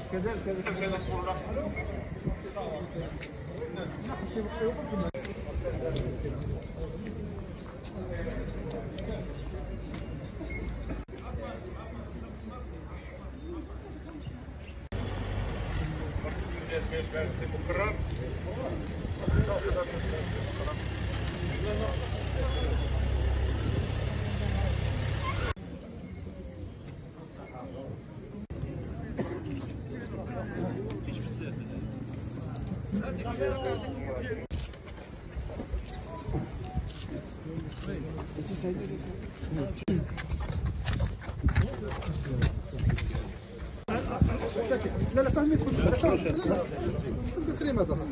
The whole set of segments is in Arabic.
لا لا تعمل كريم هذا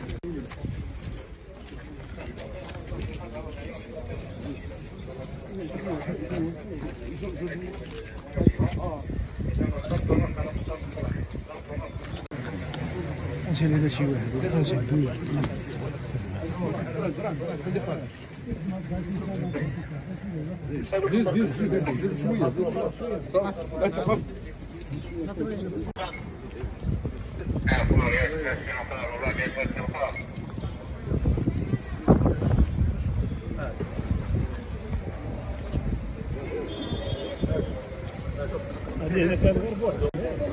نشيل هذا شي واحد ونشدو زيد زيد زيد شويه صح هذه كان غير بوحده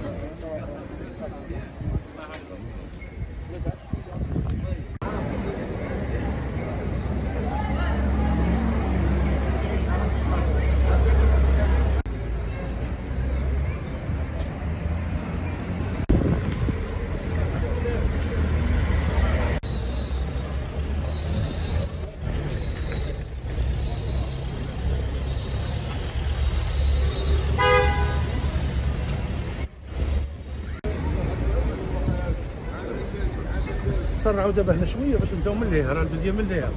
سرعوا دابا هنا شويه باش نبداو من لهيه، راه البديه من لهيه.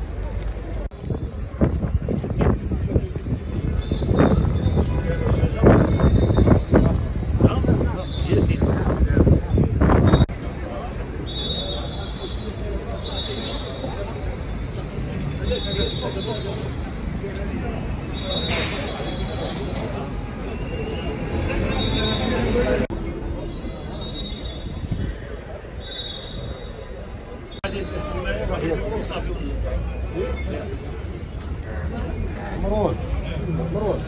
مرون مرون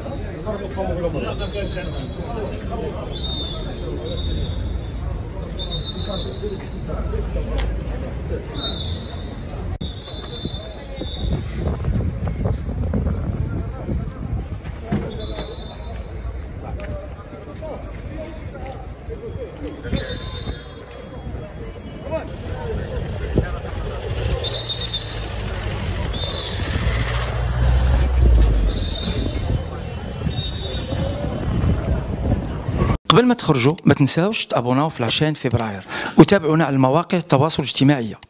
قبل ما تخرجوا ما تنساوش تابوناو في 20 فبراير وتابعونا على المواقع التواصل الاجتماعي.